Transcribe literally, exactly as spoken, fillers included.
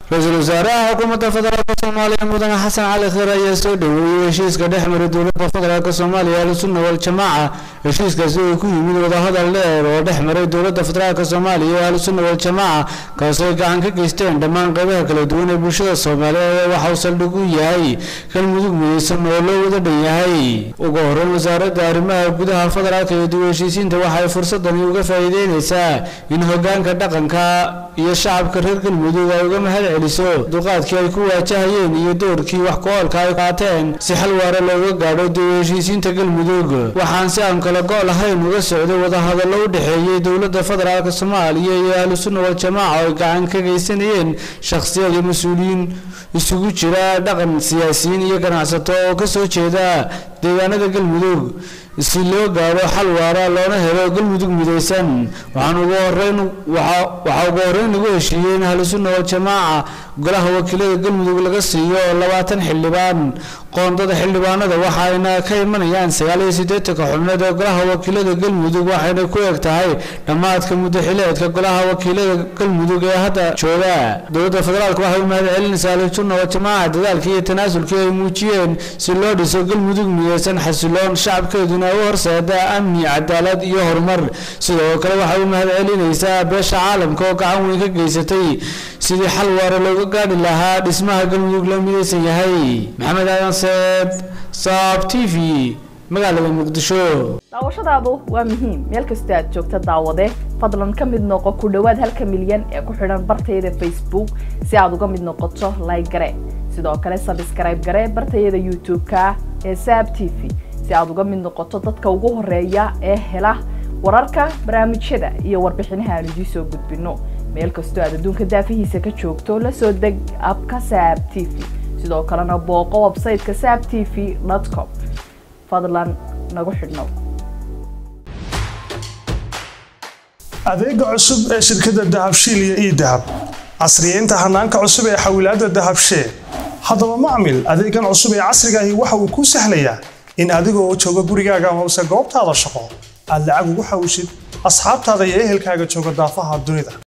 رئيس الوزراء حكومة فدرالك الصومالية مدن حسن علي خير يسود ويشيسك دحمر الدولة فدرالك الصومالية السنة والجماعة يشيسك سوي كوي من وضع هذا الليل ودحمر الدولة فدرالك الصومالية السنة والجماعة كاسوي عنك كيستين دمان قبل كل دون البشرة الصومالية وحوصل دقوياي كالمدوق ميسن ولو ودبياي وقهر وزارة دارما بدها فدرالك يدوشيسين توحي فرصة دنيوغا فايدين إساء إنه كان كدقن كا يشعب كرهك المدوغ وقمها liso duqaadkii ay ku waajahayeen iyo doorkii wax koolka ay qaateen si xal waara looga gaadho dawladhiisiinta galmudug waxaan si aan kala go'ol ahayn uga socday wada hadallo u dhaxeeyay dawladda federaalka Soomaaliya iyo ahlusunna wal jamaa oo gacan ka geysanayeen shakhsiyaad iyo mas'uuliyiin isugu jira dhaqan siyaasiyiin iyo ganacsato oo ka soo jeeda deegaanada galmudug si loo gaaro xal waara loona helo galmudug midaysan waxaan ugu horeyn waxa ugu horeyn ugu heshiiyeen ahlusunna wal jamaa golaha wakiilada galmudug laga siiyo labaatan xildhibaan qoondada xildhibaanada waxayna ka imanayaan sagaal iyo siddeetan xubnood oo golaha wakiilada galmudug waxayna ku eg tahay dhamaadka muddaxileedka golaha wakiilada galmudug ee hadda jooga dowladda federaalka waxay u mahadcelinaysaa ahlusunna wal jamaa dadaalkii iyo tanaasulkii ay muujiyeen si loo dhiso galmudug midaysan xasiloon shacabkeeduna u horseeda amni cadaalad iyo horumar sidoo kale waxay u mahadcelinaysaa beesha caalamka oo gacan weyn ka geysatay sidii xal waara looga gaadhi lahaa dhismaha galmudug la midaysan yahay maxamed aadan saad saab t v magaalada muqdisho daawashadaadu waa muhiim meel kasta aad joogto daawade fadlan ka mid noqo ku dhawaad halka milyan ee ku xidhan bartayda Facebook si aad uga mid noqoto like gare sidoo kale subscribe gare bartayda YouTube-ka ee Saab T V si aad uga mid noqoto dadka ugu horeeya ee hela wararka barnaamijyada iyo warbixinaha aan idin soo gudbino meel kasta aad adduunka daafihiisa ka joogto la soo deg abka Saab T V sidoo kalena booqo website-ka saab t v dot com fadlan nagu xidhnow adeega cusub ee shirkadda Dahabshiil iyo e-Dahab casriyeynta hanaanka cusub ee xawilaadda Dahabshiil haddaba macmil adeegan cusub ee casriga ah waxa uu ku sahlayaa in adigoo jooga gurigaaga ama goobtaada shaqo aad lacag ugu xawishid asxaabtaada iyo ehelkaaga jooga daafaha dunida